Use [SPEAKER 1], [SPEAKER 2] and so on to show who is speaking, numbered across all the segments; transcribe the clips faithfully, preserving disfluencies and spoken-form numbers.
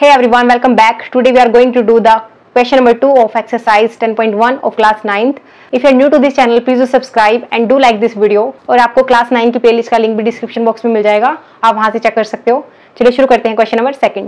[SPEAKER 1] Hey everyone, welcome back. Today we are going to do the question number two of exercise ten point one of class ninth. If you are new to this channel, please do subscribe and do like this video. और आपको class nine की playlist का link भी description box में मिल जाएगा, आप वहां से चेक कर सकते हो. चलिए शुरू करते हैं क्वेश्चन नंबर सेकंड.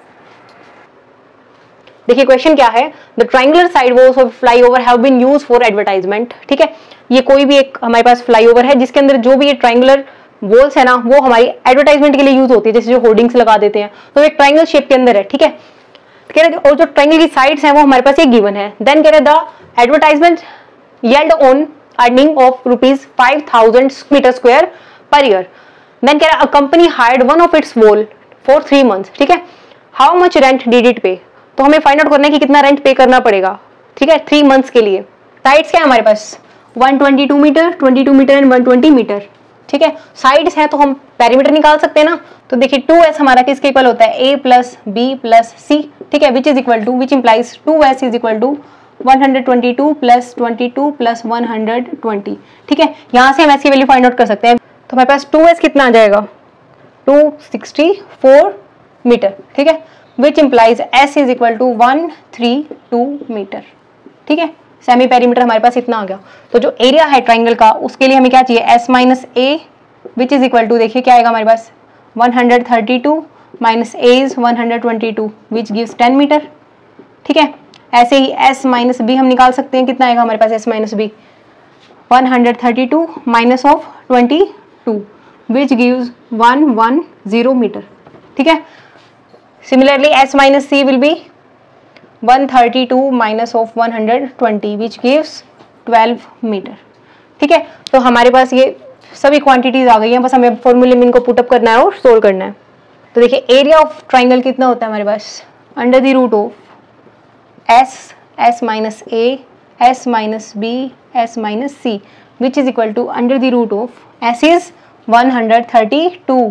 [SPEAKER 1] देखिए क्वेश्चन क्या है. The triangular side walls of flyover have been used for advertisement. ठीक है, ये कोई भी एक हमारे पास फ्लाईओवर है जिसके अंदर जो भी ये ट्रायंगुलर वॉल्स है ना, वो हमारी एडवर्टाइजमेंट के लिए यूज होती है, जैसे जो होर्डिंग्स लगा देते हैं, तो एक ट्रायंगल शेप के अंदर है. ठीक है, कह रहे और जो ट्रायंगल की साइड्स हैं वो हमारे पास एक गिवन है. देन कह रहे the advertisement yield on earning of rupees five thousand metre square per year. Then कह रहा a company hired one of its wall for three months. ठीक है, how much rent did it pay. तो हमें find out करना है कि कितना रेंट पे करना पड़ेगा. ठीक है, थ्री मंथ्स के लिए. साइड्स क्या है हमारे पास, one twenty two metre, twenty two metre and one twenty metre. ठीक है, साइड्स है तो हम पेरीमीटर निकाल सकते हैं ना. तो देखिए टू एस हमारा किसके इक्वल होता है, a plus b plus c. ठीक है, which is equal to which implies two s is equal to one hundred twenty two plus twenty two plus one hundred twenty. ठीक है, यहाँ से हम एस की वैल्यू फाइंड आउट कर सकते हैं. तो हमारे पास टू एस कितना आ जाएगा, टू सिक्सटी फोर मीटर. ठीक है, which implies s is equal to one three two metre. ठीक है, सेमी पेरीमीटर हमारे पास इतना आ गया. तो जो एरिया है ट्राइंगल का उसके लिए हमें क्या चाहिए, s minus a which is equal to, देखिए क्या आएगा हमारे पास, one hundred thirty two minus a is one hundred twenty two which gives ten metre. ठीक है, ऐसे ही एस माइनस बी हम निकाल सकते हैं. कितना आएगा हमारे पास s minus b, one hundred thirty two minus of twenty two which gives one one zero metre. ठीक है, similarly s minus c will be one thirty two minus of one hundred twenty which gives twelve metre. ठीक है, तो हमारे पास ये सभी quantities आ गई हैं, बस हमें फॉर्मूले में इनको पुटअप करना है और सोल्व करना है. तो देखिए एरिया ऑफ ट्राइंगल कितना होता है हमारे पास, under the root of s, s minus a, s minus b, s minus c which is equal to under the root of s is one hundred thirty two,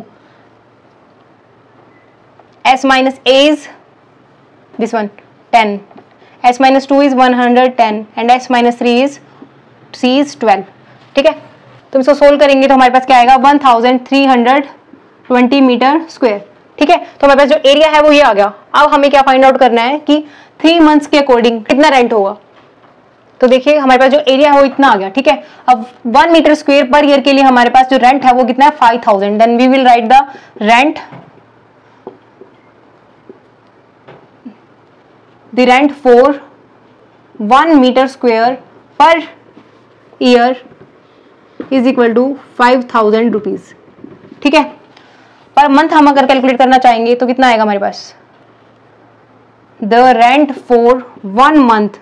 [SPEAKER 1] s minus a is this one ten, s minus two is one hundred ten and s minus three is c is twelve. ठीक है, तो इसको solve करेंगे तो हमारे पास क्या आएगा, one thousand three hundred twenty metre square. ठीक है, तो हमारे पास जो एरिया है वो ये आ गया. अब हमें क्या फाइंड आउट करना है कि थ्री मंथ्स के अकॉर्डिंग कितना रेंट होगा. तो देखिए हमारे पास जो एरिया है वो इतना आ गया. ठीक है, अब one metre square per year के लिए हमारे पास जो रेंट है वो कितना है, five thousand. Then we will write the rent, the rent for one meter square per year is equal to five thousand rupees. ठीक है, पर मंथ हम अगर कैलकुलेट करना चाहेंगे तो कितना आएगा हमारे पास, the rent for one month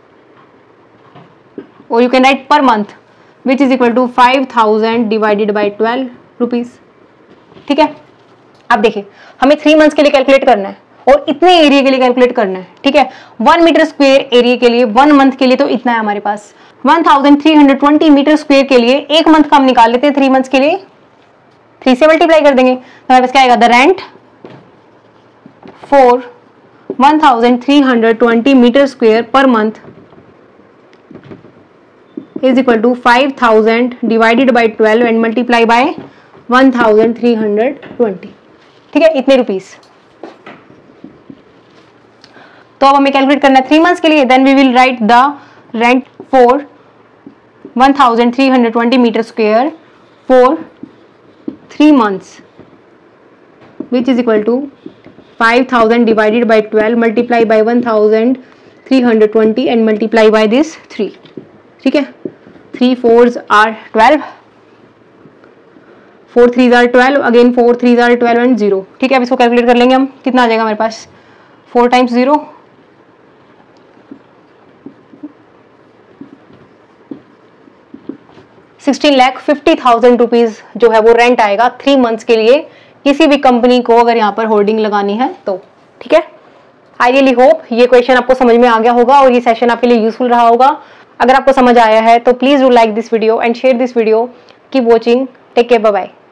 [SPEAKER 1] or you can write per month which is equal to five thousand divided by twelve rupees. ठीक है, अब देखिए हमें थ्री मंथ्स के लिए कैलकुलेट करना है और इतने एरिया के लिए कैलकुलेट करना है. ठीक है, वन मीटर स्क्वायर एरिया के लिए वन मंथ के लिए तो इतना है हमारे पास. One thousand three hundred twenty metre square के लिए एक मंथ का हम निकाल लेते हैं, थ्री मंथ्स के लिए थ्री से मल्टीप्लाई कर देंगे तो हमारे पास क्या आएगा, the rent for one thousand three hundred twenty metre square per month is equal to five thousand divided by twelve and multiply by one thousand three hundred twenty. ठीक है, इतने रुपीज. तो अब हमें कैलकुलेट करना है थ्री मंथ्स के लिए. Then we will write the rent for one thousand three hundred twenty metre square for three months which is equal to five thousand divided by twelve multiply by one thousand three hundred twenty and multiply by this three. ठीक है, three fours are twelve, four threes are twelve, again four threes are twelve and zero. ठीक है, अब इसको calculate कर लेंगे हम, कितना आ जाएगा हमारे पास, four times zero, sixteen lakh fifty thousand rupees जो है वो रेंट आएगा थ्री मंथ्स के लिए किसी भी कंपनी को अगर यहाँ पर होर्डिंग लगानी है तो. ठीक है, आई रियली होप ये क्वेश्चन आपको समझ में आ गया होगा और ये सेशन आपके लिए यूजफुल रहा होगा. अगर आपको समझ आया है तो please do like this video and share this video. Keep watching, take care, bye bye.